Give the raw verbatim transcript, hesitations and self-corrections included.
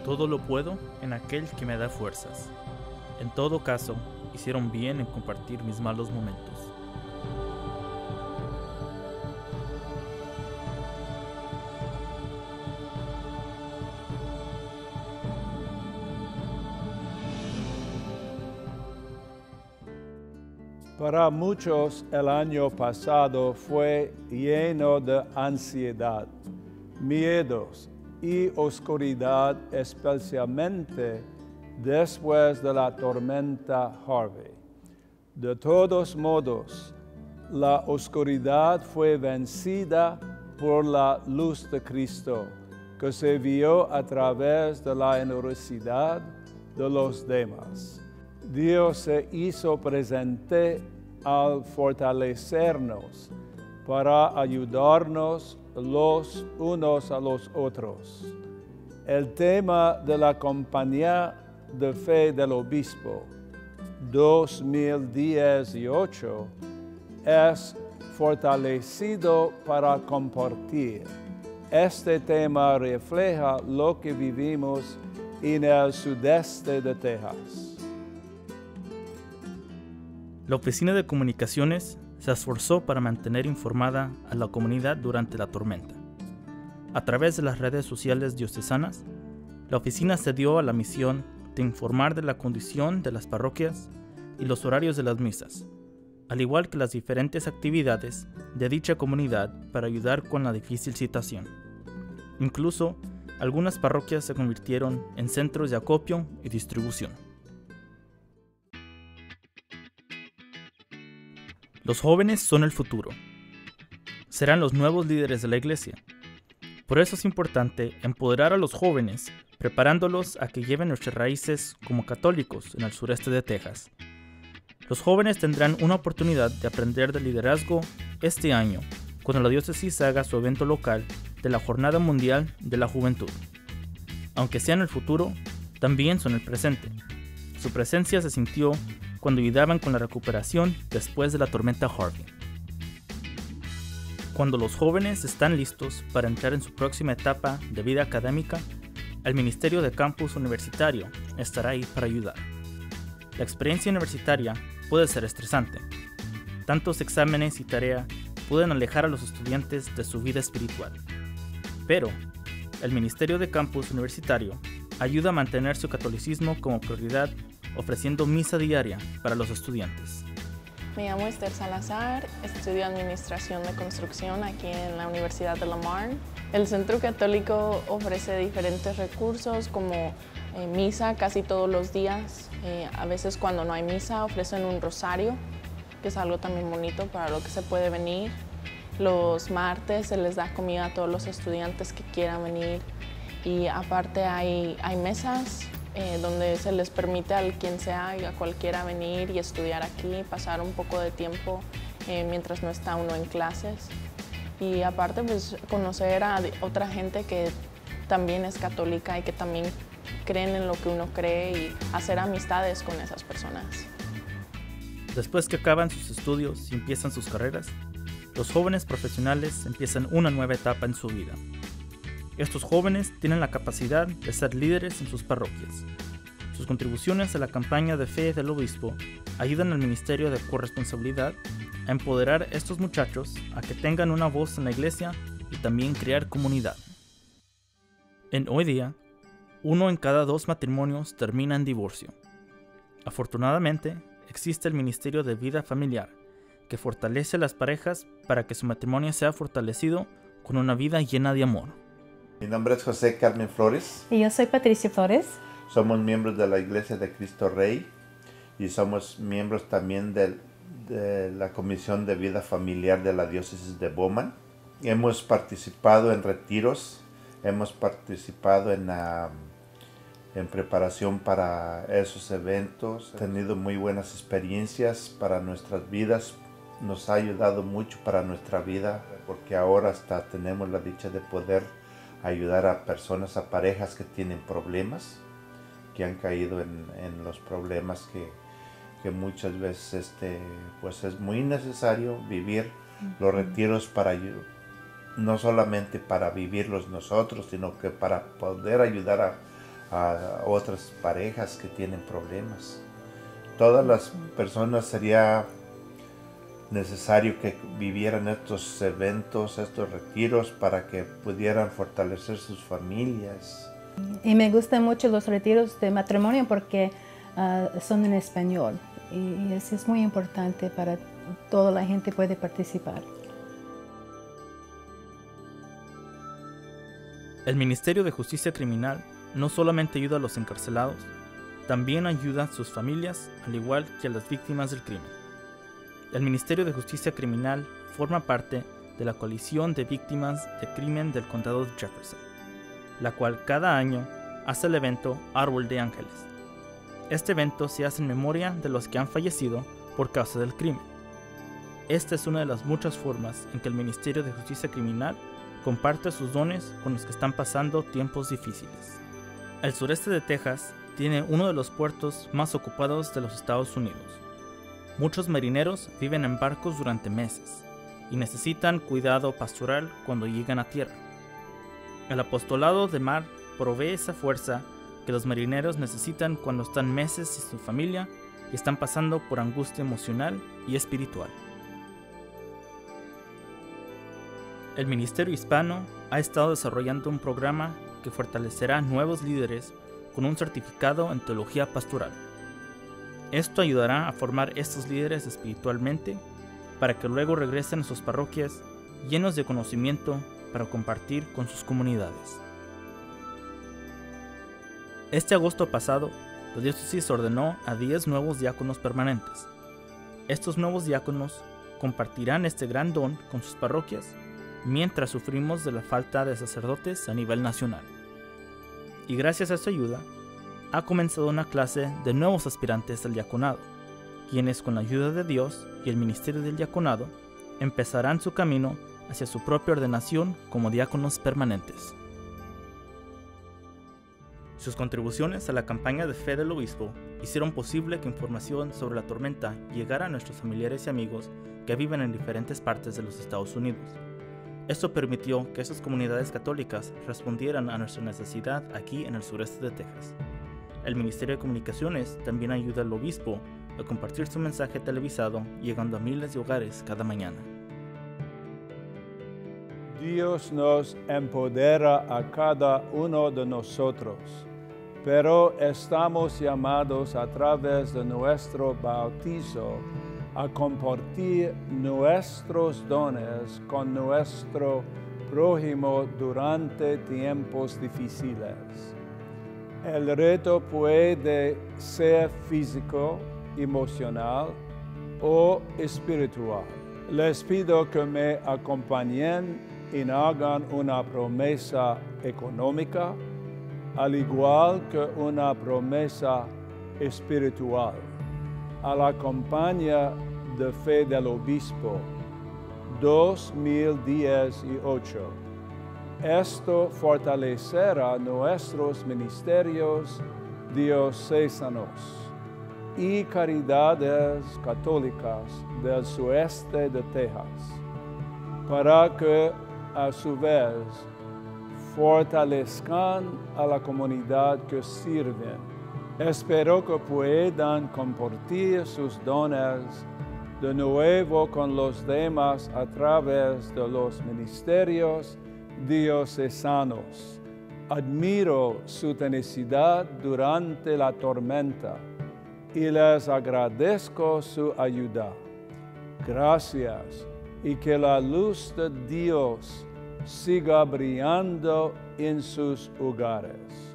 Todo lo puedo en aquel que me da fuerzas. En todo caso, hicieron bien en compartir mis malos momentos. Para muchos el año pasado fue lleno de ansiedad, miedos y oscuridad, especialmente después de la tormenta Harvey. De todos modos, la oscuridad fue vencida por la luz de Cristo, que se vio a través de la generosidad de los demás. Dios se hizo presente al fortalecernos para ayudarnos los unos a los otros. El tema de la Compañía de Fe del Obispo dos mil dieciocho es fortalecido para compartir. Este tema refleja lo que vivimos en el sudeste de Texas. La Oficina de Comunicaciones se esforzó para mantener informada a la comunidad durante la tormenta. A través de las redes sociales diocesanas, la oficina se dio a la misión de informar de la condición de las parroquias y los horarios de las misas, al igual que las diferentes actividades de dicha comunidad para ayudar con la difícil situación. Incluso, algunas parroquias se convirtieron en centros de acopio y distribución. Los jóvenes son el futuro. Serán los nuevos líderes de la iglesia. Por eso es importante empoderar a los jóvenes, preparándolos a que lleven nuestras raíces como católicos en el sureste de Texas. Los jóvenes tendrán una oportunidad de aprender de liderazgo este año, cuando la diócesis haga su evento local de la Jornada Mundial de la Juventud. Aunque sean el futuro, también son el presente. Su presencia se sintió cuando ayudaban con la recuperación después de la tormenta Harvey. Cuando los jóvenes están listos para entrar en su próxima etapa de vida académica, el Ministerio de Campus Universitario estará ahí para ayudar. La experiencia universitaria puede ser estresante. Tantos exámenes y tarea pueden alejar a los estudiantes de su vida espiritual. Pero, el Ministerio de Campus Universitario ayuda a mantener su catolicismo como prioridad, ofreciendo misa diaria para los estudiantes. Me llamo Esther Salazar, estudio Administración de Construcción aquí en la Universidad de Lamar. El Centro Católico ofrece diferentes recursos como eh, misa casi todos los días. Eh, a veces cuando no hay misa ofrecen un rosario, que es algo también bonito para lo que se puede venir. Los martes se les da comida a todos los estudiantes que quieran venir y aparte hay, hay mesas Eh, donde se les permite a quien sea y a cualquiera venir y estudiar aquí, pasar un poco de tiempo eh, mientras no está uno en clases. Y aparte, pues, conocer a otra gente que también es católica y que también creen en lo que uno cree y hacer amistades con esas personas. Después que acaban sus estudios y empiezan sus carreras, los jóvenes profesionales empiezan una nueva etapa en su vida. Estos jóvenes tienen la capacidad de ser líderes en sus parroquias. Sus contribuciones a la campaña de fe del obispo ayudan al Ministerio de Corresponsabilidad a empoderar a estos muchachos a que tengan una voz en la iglesia y también crear comunidad. En hoy día, uno en cada dos matrimonios termina en divorcio. Afortunadamente, existe el Ministerio de Vida Familiar, que fortalece a las parejas para que su matrimonio sea fortalecido con una vida llena de amor. Mi nombre es José Carmen Flores. Y yo soy Patricia Flores. Somos miembros de la Iglesia de Cristo Rey y somos miembros también de, de la Comisión de Vida Familiar de la Diócesis de Bowman. Hemos participado en retiros, hemos participado en, uh, en preparación para esos eventos. Hemos tenido muy buenas experiencias para nuestras vidas. Nos ha ayudado mucho para nuestra vida porque ahora hasta tenemos la dicha de poder ayudar a personas, a parejas que tienen problemas, que han caído en, en los problemas que, que muchas veces este, pues es muy necesario vivir los retiros para no solamente para vivirlos nosotros, sino que para poder ayudar a, a otras parejas que tienen problemas. Todas las personas sería necesario que vivieran estos eventos, estos retiros, para que pudieran fortalecer sus familias. Y me gustan mucho los retiros de matrimonio porque uh, son en español y eso es muy importante para toda la gente puede participar. El Ministerio de Justicia Criminal no solamente ayuda a los encarcelados, también ayuda a sus familias, al igual que a las víctimas del crimen. El Ministerio de Justicia Criminal forma parte de la Coalición de Víctimas de Crimen del Condado de Jefferson, la cual cada año hace el evento Árbol de Ángeles. Este evento se hace en memoria de los que han fallecido por causa del crimen. Esta es una de las muchas formas en que el Ministerio de Justicia Criminal comparte sus dones con los que están pasando tiempos difíciles. El sureste de Texas tiene uno de los puertos más ocupados de los Estados Unidos. Muchos marineros viven en barcos durante meses y necesitan cuidado pastoral cuando llegan a tierra. El apostolado de mar provee esa fuerza que los marineros necesitan cuando están meses sin su familia y están pasando por angustia emocional y espiritual. El Ministerio Hispano ha estado desarrollando un programa que fortalecerá nuevos líderes con un certificado en teología pastoral. Esto ayudará a formar estos líderes espiritualmente para que luego regresen a sus parroquias llenos de conocimiento para compartir con sus comunidades. Este agosto pasado, la diócesis ordenó a diez nuevos diáconos permanentes. Estos nuevos diáconos compartirán este gran don con sus parroquias mientras sufrimos de la falta de sacerdotes a nivel nacional. Y gracias a su ayuda, ha comenzado una clase de nuevos aspirantes al diaconado, quienes con la ayuda de Dios y el ministerio del diaconado empezarán su camino hacia su propia ordenación como diáconos permanentes. Sus contribuciones a la campaña de fe del obispo hicieron posible que información sobre la tormenta llegara a nuestros familiares y amigos que viven en diferentes partes de los Estados Unidos. Esto permitió que esas comunidades católicas respondieran a nuestra necesidad aquí en el sureste de Texas. El Ministerio de Comunicaciones también ayuda al obispo a compartir su mensaje televisado, llegando a miles de hogares cada mañana. Dios nos empodera a cada uno de nosotros, pero estamos llamados a través de nuestro bautizo a compartir nuestros dones con nuestro prójimo durante tiempos difíciles. El reto puede ser físico, emocional o espiritual. Les pido que me acompañen y hagan una promesa económica, al igual que una promesa espiritual, a la campaña de fe del obispo dos mil dieciocho. Esto fortalecerá nuestros ministerios diocesanos y caridades católicas del sureste de Texas, para que a su vez fortalezcan a la comunidad que sirven. Espero que puedan compartir sus dones de nuevo con los demás a través de los ministerios diocesanos. Admiro su tenacidad durante la tormenta y les agradezco su ayuda. Gracias, y que la luz de Dios siga brillando en sus hogares.